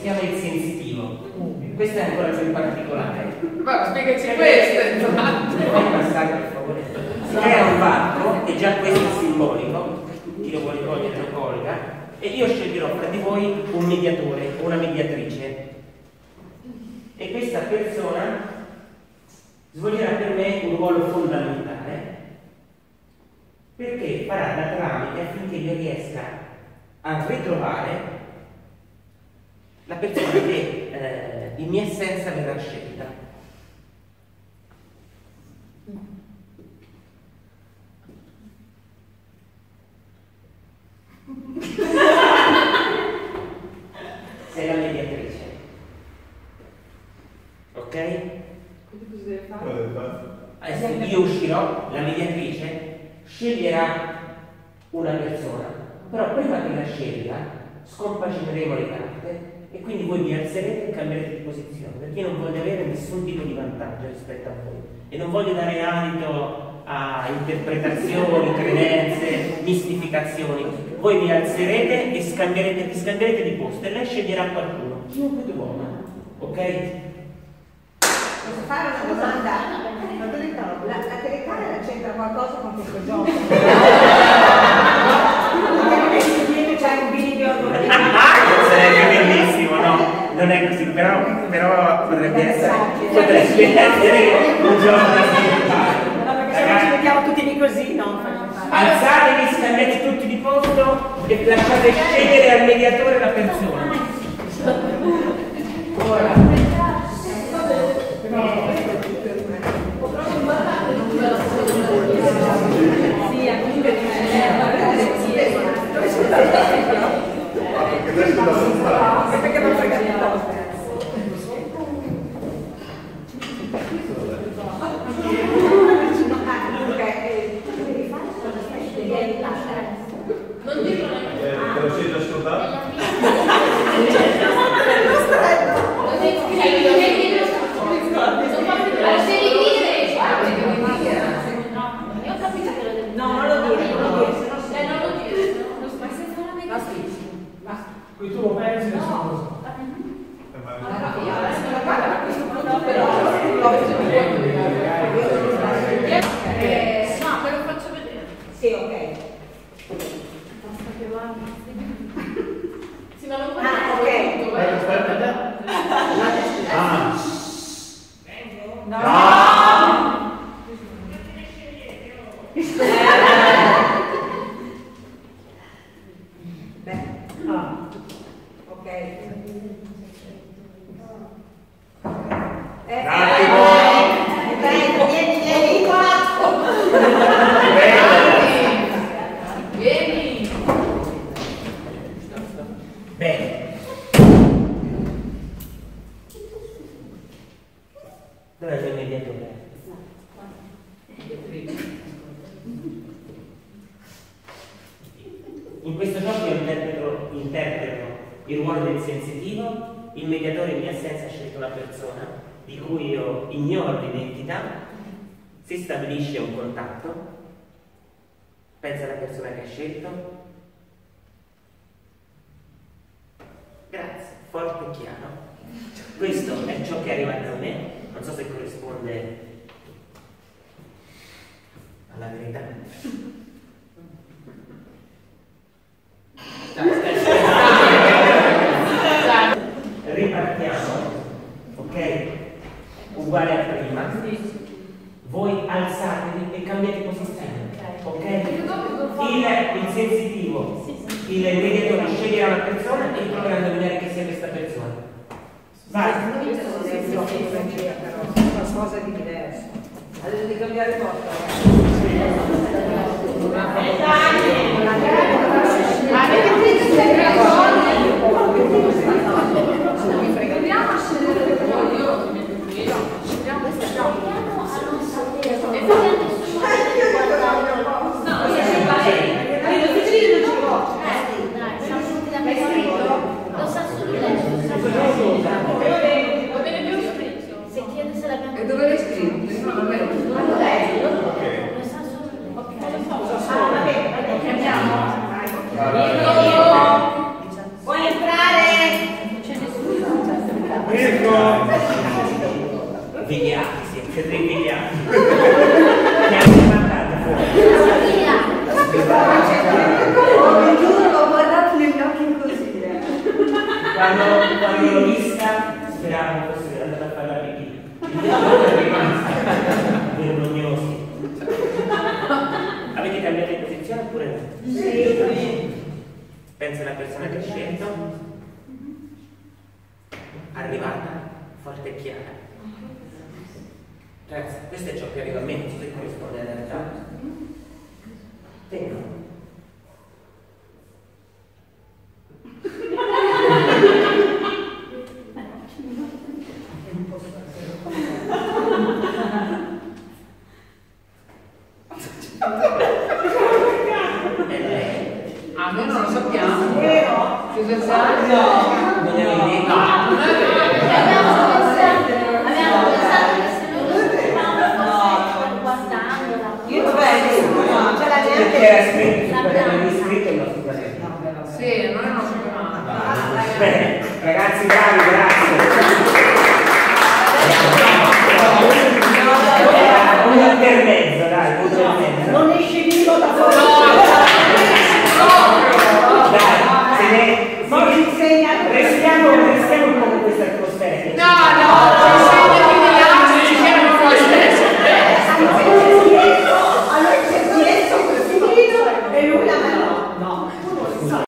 chiama il sensitivo. Questo è ancora più particolare. Ma spiegaci questo. Puoi passare per favore? Si crea un varco, e già questo è simbolico, chi lo vuole cogliere lo colga, e io sceglierò fra di voi un mediatore o una mediatrice. E questa persona svolgerà per me un ruolo fondamentale, perché farà da tramite affinché io riesca a ritrovare la persona che in mia assenza verrà scelta. Sei la mediatrice, ok? Quindi cosa deve fare? Adesso io uscirò, la mediatrice sceglierà una persona, però prima che la scelga scompagineremo le carte e quindi voi vi alzerete e cambierete di posizione, perché io non voglio avere nessun tipo di vantaggio rispetto a voi e non voglio dare adito a interpretazioni, credenze, mistificazioni. Voi vi alzerete e vi scambierete di posto e lei sceglierà qualcuno, chiunque tu voglia, ok? Posso fare una domanda? La telecamera c'entra qualcosa con questo gioco? C'è un video dove... Sarebbe bellissimo, no? Non è così, però potrebbe essere un gioco da sviluppare. No, perché se non ci mettiamo tutti lì così, no? Alzatevi, scambiate tutti di posto e lasciate scegliere al mediatore la persona. Ora. Perché non frega di Non dirlo te lo sei già ascoltato? Qui tu lo pensi e nessuno No, ve lo faccio vedere. Sì, ok. Basta che va. Sì, ma non puoi ok. Aspetta. No. Beh, ok. Vieni qua. Vieni. Bene. Dov'è il mio mediatore? In questo gioco io interpreto il ruolo del sensitivo, il mediatore in mia assenza ha scelto una persona di cui io ignoro l'identità, si stabilisce un contatto, pensa alla persona che ha scelto, grazie, forte e chiaro. Questo è ciò che è arrivato a me, non so se corrisponde alla verità. Ripartiamo, ok? Uguale a prima. Voi alzatevi e cambiate posizione, ok? Il sensitivo, il mediatore sceglierà una persona e proverà a indovinare chi sia questa persona. Vai. Questo non è un gioco in Francia, però è qualcosa di diverso. Adesso di cambiare posto. E dove l'hai scritto? No, vabbè. Vuoi entrare? Vigliati, siete dei vigliati. Che hanno mandato fuori. Mi giuro, l'ho guardato negli occhi così. Quando l'ho vista, speravo fosse andata a fare la pipì. È rimasta vergognosi. Avete cambiato di posizione oppure no? Sì. Pensa alla persona che ha scelto. Arrivata, forte e chiara. Ragazzi, questo è ciò che arriva a me, non so se corrisponde alla realtà. Tengo. Ah, noi non lo sappiamo. Vero? Cosa sai? No. Non è vero. Non è vero. Abbiamo pensato che se noi lo sapevamo forse guardandola. Io dov'è? No, ce l'ha Perché neanche. era scritto su quaderno di scritto il nostro quaderno. Sì, noi non lo sapevamo. Bene, ragazzi bravi, grazie. Un intermezzo, dai, un intermezzo. Non esce vivo da fuori. Dai, se ne... Non ci insegna. Restiamo un po' con questa atmosfera. No!